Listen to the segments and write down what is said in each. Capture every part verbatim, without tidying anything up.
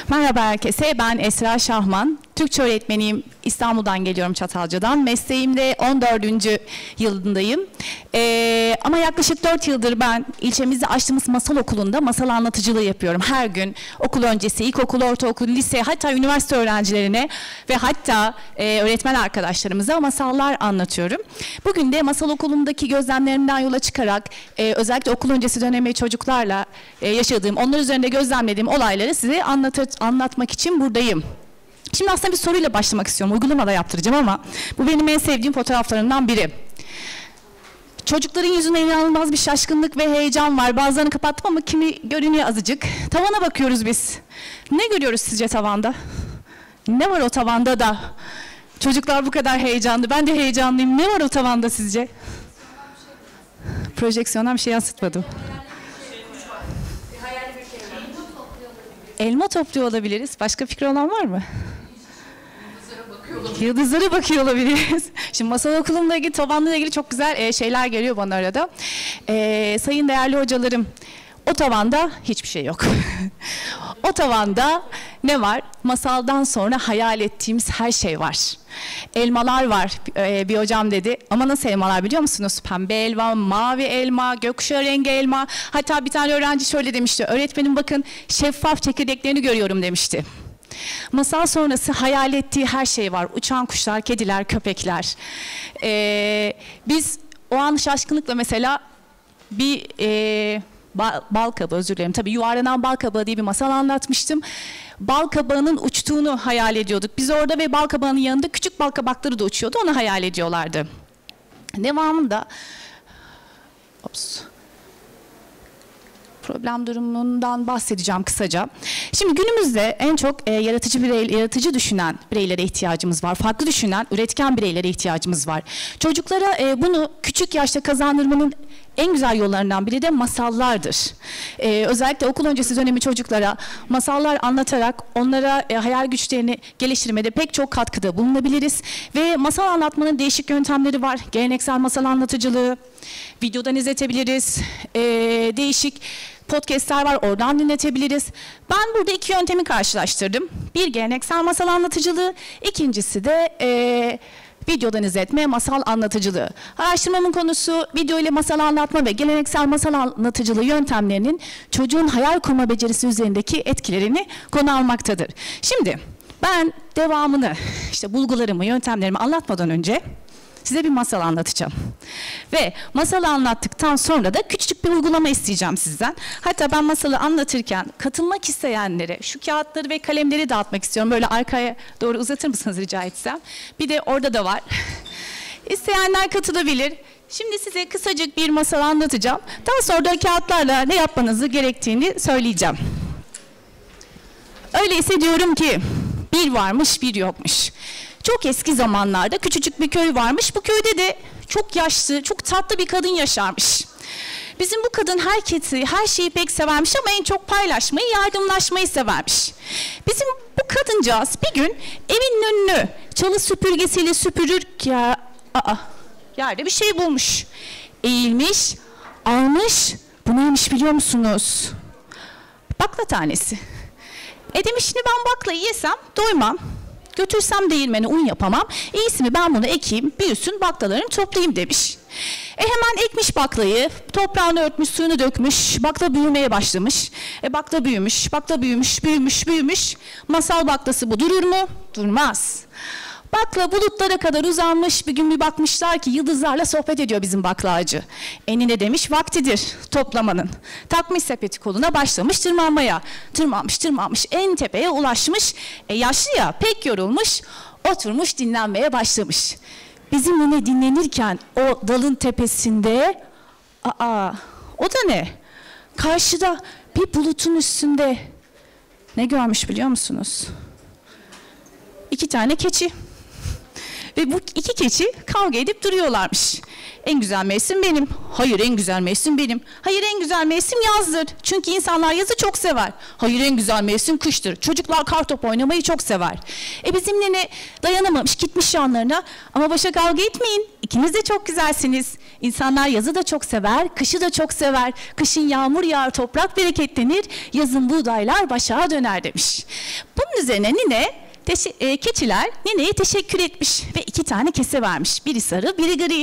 Merhaba herkese, ben Esra Şahman. Türkçe öğretmeniyim, İstanbul'dan geliyorum, Çatalca'dan. Mesleğimde on dördüncü yılındayım. Ee, ama yaklaşık dört yıldır ben ilçemizde açtığımız masal okulunda masal anlatıcılığı yapıyorum. Her gün okul öncesi, ilkokul, ortaokul, lise, hatta üniversite öğrencilerine ve hatta e, öğretmen arkadaşlarımıza masallar anlatıyorum. Bugün de masal okulundaki gözlemlerimden yola çıkarak e, özellikle okul öncesi dönemi çocuklarla e, yaşadığım, onlar üzerinde gözlemlediğim olayları size anlat anlatmak için buradayım. Şimdi aslında bir soruyla başlamak istiyorum. Uygulamada yaptıracağım ama bu benim en sevdiğim fotoğraflarımdan biri. Çocukların yüzünde inanılmaz bir şaşkınlık ve heyecan var. Bazılarını kapattım ama kimi görünüyor azıcık. Tavana bakıyoruz biz. Ne görüyoruz sizce tavanda? Ne var o tavanda da çocuklar bu kadar heyecanlı? Ben de heyecanlıyım. Ne var o tavanda sizce? Projeksiyondan bir şey yansıtmadım. Elma topluyor olabiliriz. Başka fikri olan var mı? Yıldızlara bakıyor olabiliriz. Şimdi masal okulumla ilgili, tavanla ilgili çok güzel e, şeyler geliyor bana arada. E, sayın değerli hocalarım, o tavanda hiçbir şey yok. O tavanda ne var? Masaldan sonra hayal ettiğimiz her şey var. Elmalar var. Ee, bir hocam dedi. Ama nasıl elmalar biliyor musunuz? Pembe elma, mavi elma, gökkuşağı rengi elma. Hatta bir tane öğrenci şöyle demişti. Öğretmenim bakın şeffaf çekirdeklerini görüyorum demişti. Masal sonrası hayal ettiği her şey var. Uçan kuşlar, kediler, köpekler. Ee, biz o an şaşkınlıkla mesela bir... E, Bal kabağı, özür dilerim. Tabii yuvarlanan bal kabağı diye bir masal anlatmıştım. Bal kabağının uçtuğunu hayal ediyorduk. Biz orada ve bal kabağının yanında küçük bal kabakları da uçuyordu. Onu hayal ediyorlardı. Devamında ops, problem durumundan bahsedeceğim kısaca. Şimdi günümüzde en çok e, yaratıcı birey, yaratıcı düşünen bireylere ihtiyacımız var. Farklı düşünen, üretken bireylere ihtiyacımız var. Çocuklara e, bunu küçük yaşta kazandırmanın en güzel yollarından biri de masallardır. Ee, özellikle okul öncesi dönemi çocuklara masallar anlatarak onlara e, hayal güçlerini geliştirmede pek çok katkıda bulunabiliriz. Ve masal anlatmanın değişik yöntemleri var. Geleneksel masal anlatıcılığı, videodan izletebiliriz, e, değişik podcastler var, oradan dinletebiliriz. Ben burada iki yöntemi karşılaştırdım. Bir geleneksel masal anlatıcılığı, ikincisi de... E, videodan izletme, masal anlatıcılığı. Araştırmamın konusu video ile masal anlatma ve geleneksel masal anlatıcılığı yöntemlerinin çocuğun hayal kurma becerisi üzerindeki etkilerini konu almaktadır. Şimdi ben devamını, işte bulgularımı, yöntemlerimi anlatmadan önce size bir masal anlatacağım. Ve masalı anlattıktan sonra da küçücük bir uygulama isteyeceğim sizden. Hatta ben masalı anlatırken katılmak isteyenlere şu kağıtları ve kalemleri dağıtmak istiyorum. Böyle arkaya doğru uzatır mısınız rica etsem? Bir de orada da var. İsteyenler katılabilir. Şimdi size kısacık bir masal anlatacağım. Daha sonra da kağıtlarla ne yapmanızı gerektiğini söyleyeceğim. Öyleyse diyorum ki bir varmış bir yokmuş. Çok eski zamanlarda küçücük bir köy varmış. Bu köyde de çok yaşlı, çok tatlı bir kadın yaşarmış. Bizim bu kadın herkesi, her şeyi pek severmiş ama en çok paylaşmayı, yardımlaşmayı severmiş. Bizim bu kadıncağız bir gün evin önünü çalı süpürgesiyle süpürürken aa, yerde bir şey bulmuş. Eğilmiş, almış. Bu neymiş biliyor musunuz? Bakla tanesi. E demiş, şimdi ben baklayı yesem doymam. Götürsem değirmene un yapamam. İyisi mi ben bunu ekeyim, büyüsün, baklalarını toplayayım demiş. E hemen ekmiş baklayı, toprağını örtmüş, suyunu dökmüş, bakla büyümeye başlamış. E bakla büyümüş, bakla büyümüş, büyümüş, büyümüş. Masal baklası bu durur mu? Durmaz. Bakla bulutlara kadar uzanmış, bir gün bir bakmışlar ki yıldızlarla sohbet ediyor bizim bakla ağacı. Enine demiş vaktidir toplamanın. Takmış sepeti koluna, başlamış tırmanmaya. Tırmanmış tırmanmış en tepeye ulaşmış. E yaşlı ya pek yorulmuş, oturmuş dinlenmeye başlamış. Bizim nene dinlenirken o dalın tepesinde, aa o da ne? Karşıda bir bulutun üstünde ne görmüş biliyor musunuz? İki tane keçi. Ve bu iki keçi kavga edip duruyorlarmış. En güzel mevsim benim. Hayır, en güzel mevsim benim. Hayır, en güzel mevsim yazdır. Çünkü insanlar yazı çok sever. Hayır, en güzel mevsim kıştır. Çocuklar kartop oynamayı çok sever. E bizim nene dayanamamış, gitmiş yanlarına. Ama başa kavga etmeyin. İkiniz de çok güzelsiniz. İnsanlar yazı da çok sever, kışı da çok sever. Kışın yağmur yağar, toprak bereketlenir. Yazın buğdaylar başağa döner demiş. Bunun üzerine nine, teşe- e, keçiler nineye teşekkür etmiş ve iki tane kese vermiş. Biri sarı, biri gri.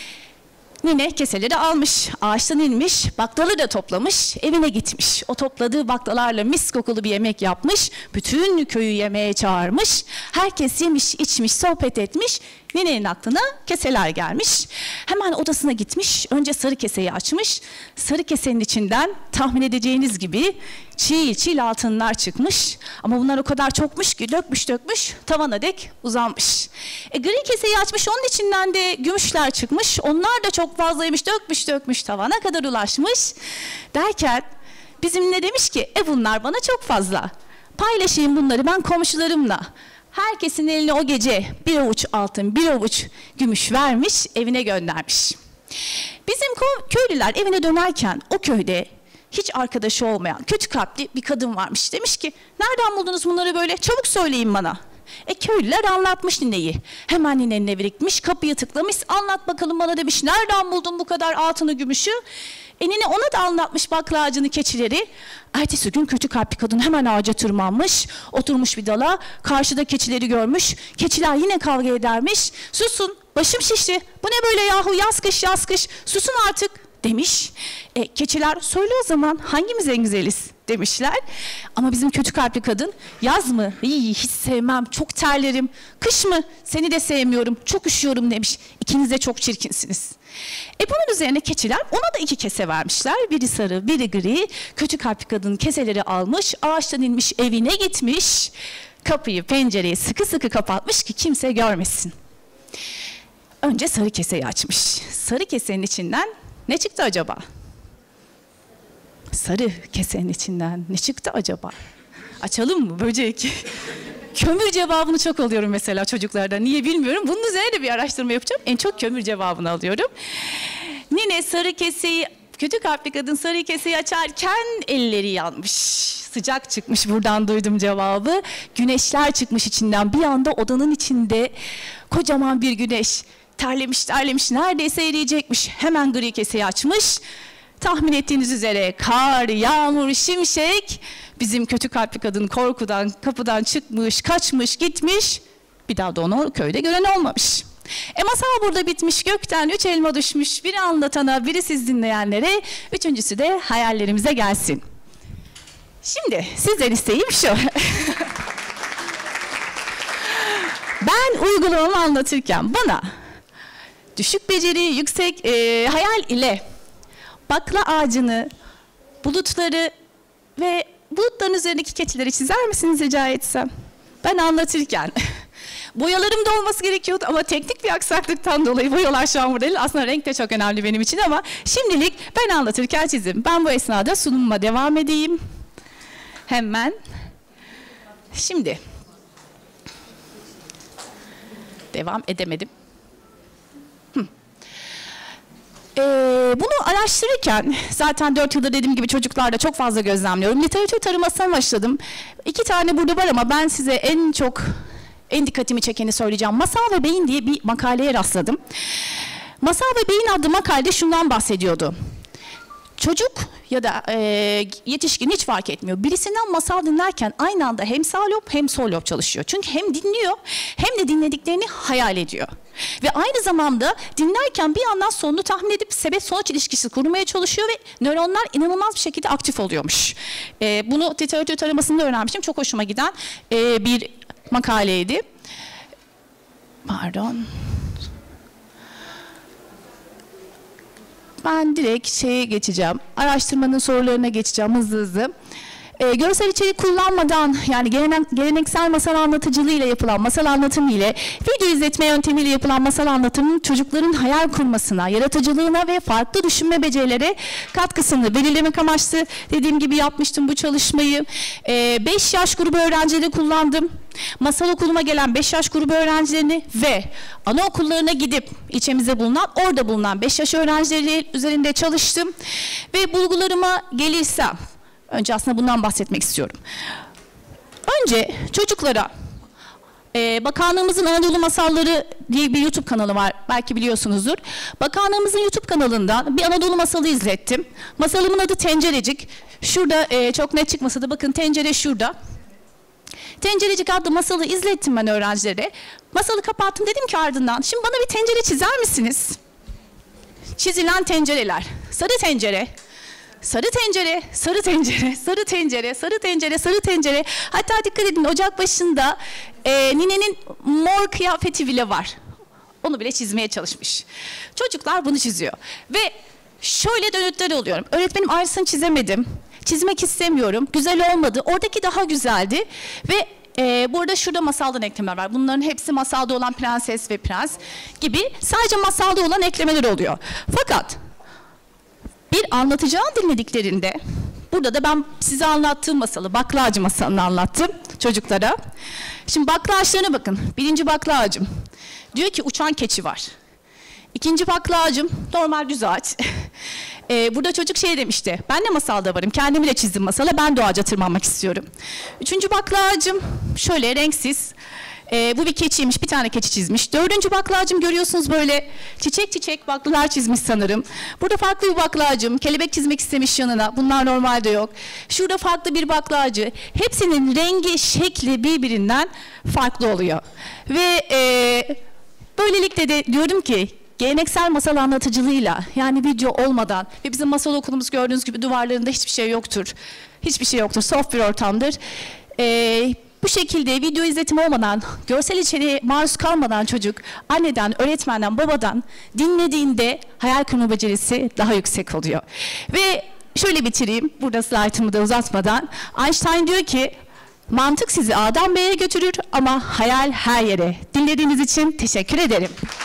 Nine keseleri almış, ağaçtan inmiş, baklaları da toplamış, evine gitmiş. O topladığı baklalarla mis kokulu bir yemek yapmış, bütün köyü yemeğe çağırmış. Herkes yemiş, içmiş, sohbet etmiş. Ninenin aklına keseler gelmiş. Hemen odasına gitmiş, önce sarı keseyi açmış. Sarı kesenin içinden tahmin edeceğiniz gibi çiğ çiğ altınlar çıkmış. Ama bunlar o kadar çokmuş ki dökmüş dökmüş tavana dek uzanmış. E, gri keseyi açmış, onun içinden de gümüşler çıkmış. Onlar da çok fazlaymış, dökmüş dökmüş tavana kadar ulaşmış. Derken bizim ne demiş ki, e bunlar bana çok fazla. Paylaşayım bunları ben komşularımla. Herkesin eline o gece bir avuç altın, bir avuç gümüş vermiş, evine göndermiş. Bizim köylüler evine dönerken o köyde hiç arkadaşı olmayan, kötü kalpli bir kadın varmış. Demiş ki, nereden buldunuz bunları böyle? Çabuk söyleyin bana. E köylüler anlatmış nineyi. Hemen ninenin evine gitmiş, kapıyı tıklamış. Anlat bakalım bana demiş, nereden buldun bu kadar altını, gümüşü? E nine ona da anlatmış bakla ağacını, keçileri. Ertesi gün kötü kalpli kadın hemen ağaca tırmanmış, oturmuş bir dala, karşıda keçileri görmüş. Keçiler yine kavga edermiş. Susun, başım şişti, bu ne böyle yahu, yaz kış yaz kış, susun artık demiş. E, keçiler söyle o zaman hangimiz en güzeliz demişler. Ama bizim kötü kalpli kadın, yaz mı? İyi, hiç sevmem, çok terlerim. Kış mı? Seni de sevmiyorum, çok üşüyorum demiş. İkiniz de çok çirkinsiniz. E bunun üzerine keçiler ona da iki kese vermişler. Biri sarı, biri gri. Kötü kalpli kadın keseleri almış, ağaçtan inmiş, evine gitmiş. Kapıyı, pencereyi sıkı sıkı kapatmış ki kimse görmesin. Önce sarı keseyi açmış. Sarı kesenin içinden ne çıktı acaba? Sarı kesenin içinden ne çıktı acaba? Açalım mı böcek? Kömür cevabını çok alıyorum mesela çocuklardan. Niye bilmiyorum. Bunun üzerine de bir araştırma yapacağım. En çok kömür cevabını alıyorum. Nine sarı keseyi, kötü kalpli kadın sarı keseyi açarken elleri yanmış. Sıcak çıkmış, buradan duydum cevabı. Güneşler çıkmış içinden. Bir anda odanın içinde kocaman bir güneş. Terlemiş terlemiş, neredeyse eriyecekmiş. Hemen gri keseyi açmış. Tahmin ettiğiniz üzere kar, yağmur, şimşek. Bizim kötü kalpli kadın korkudan kapıdan çıkmış, kaçmış, gitmiş. Bir daha da onu köyde gören olmamış. E masal burada bitmiş, gökten üç elma düşmüş. Biri anlatana, biri siz dinleyenlere, üçüncüsü de hayallerimize gelsin. Şimdi sizden isteğim şu. Ben uygulamamı anlatırken bana düşük beceri, yüksek e, hayal ile bakla ağacını, bulutları ve bulutların üzerindeki keçileri çizer misiniz rica etsem? Ben anlatırken boyalarım da olması gerekiyordu ama teknik bir aksaklıktan dolayı boyalar şu an burada değil. Aslında renk de çok önemli benim için ama şimdilik ben anlatırken çizim. Ben bu esnada sunumuma devam edeyim. Hemen. Şimdi. Devam edemedim. Ee, bunu araştırırken zaten dört yılda dediğim gibi çocuklarla çok fazla gözlemliyorum. Literatür taramasına başladım. İki tane burada var ama ben size en çok en dikkatimi çekeni söyleyeceğim. Masal ve Beyin diye bir makaleye rastladım. Masal ve Beyin adlı makalede şundan bahsediyordu. Çocuk ya da e, yetişkin hiç fark etmiyor. Birisinden masal dinlerken aynı anda hem sağ lob hem sol lob çalışıyor. Çünkü hem dinliyor hem de dinlediklerini hayal ediyor. Ve aynı zamanda dinlerken bir yandan sonunu tahmin edip sebep sonuç ilişkisi kurmaya çalışıyor ve nöronlar inanılmaz bir şekilde aktif oluyormuş. E, bunu literatür taramasında öğrenmiştim. Çok hoşuma giden e, bir makaleydi. Pardon. Ben direkt şeye geçeceğim. Araştırmanın sorularına geçeceğim hızlı hızlı. E, görsel içerik kullanmadan, yani gelenek, geleneksel masal anlatıcılığıyla yapılan masal anlatımı ile video izletme yöntemiyle yapılan masal anlatımının çocukların hayal kurmasına, yaratıcılığına ve farklı düşünme becerileri katkısını belirlemek amaçlı dediğim gibi yapmıştım bu çalışmayı. beş yaş grubu öğrencileri kullandım. Masal okuluma gelen beş yaş grubu öğrencilerini ve anaokullarına gidip ilçemize bulunan, orada bulunan beş yaş öğrencileri üzerinde çalıştım. Ve bulgularıma gelirsem, önce aslında bundan bahsetmek istiyorum. Önce çocuklara e, Bakanlığımızın Anadolu Masalları diye bir YouTube kanalı var, belki biliyorsunuzdur. Bakanlığımızın YouTube kanalından bir Anadolu masalı izlettim. Masalımın adı Tencerecik. Şurada e, çok net çıkmasa da bakın, tencere şurada. Tencerecik adlı masalı izlettim ben öğrencilere. Masalı kapattım, dedim ki ardından, şimdi bana bir tencere çizer misiniz? Çizilen tencereler. Sarı tencere, sarı tencere, sarı tencere, sarı tencere, sarı tencere, sarı tencere. Hatta dikkat edin, ocak başında e, ninenin mor kıyafeti bile var. Onu bile çizmeye çalışmış. Çocuklar bunu çiziyor. Ve şöyle dönütler oluyorum. Öğretmenim aynısını çizemedim. Çizmek istemiyorum. Güzel olmadı. Oradaki daha güzeldi. Ve e, burada şurada masaldan eklemeler var. Bunların hepsi masalda olan prenses ve prens gibi sadece masalda olan eklemeler oluyor. Fakat bir anlatıcının dinlediklerinde, burada da ben size anlattığım masalı, bakla ağacı masalını anlattım çocuklara. Şimdi bakla ağaçlarına bakın. Birinci bakla ağacım diyor ki uçan keçi var. İkinci bakla ağacım normal düz ağaç. Ee, burada çocuk şey demişti, ben de masalda varım, kendimi de çizdim masala, ben de o ağaca tırmanmak istiyorum. Üçüncü bakla ağacım şöyle renksiz, ee, bu bir keçiymiş, bir tane keçi çizmiş. Dördüncü bakla ağacım görüyorsunuz böyle çiçek çiçek baklalar çizmiş sanırım. Burada farklı bir bakla ağacım, kelebek çizmek istemiş yanına, bunlar normalde yok. Şurada farklı bir bakla ağacı, hepsinin rengi, şekli birbirinden farklı oluyor. Ve ee, böylelikle de diyorum ki, geleneksel masal anlatıcılığıyla, yani video olmadan ve bizim masal okulumuz gördüğünüz gibi duvarlarında hiçbir şey yoktur. Hiçbir şey yoktur, soft bir ortamdır. Ee, bu şekilde video izletimi olmadan, görsel içeriğe maruz kalmadan çocuk, anneden, öğretmenden, babadan dinlediğinde hayal kurma becerisi daha yüksek oluyor. Ve şöyle bitireyim, burada slaytımı da uzatmadan. Einstein diyor ki, mantık sizi A'dan B'ye götürür ama hayal her yere. Dinlediğiniz için teşekkür ederim.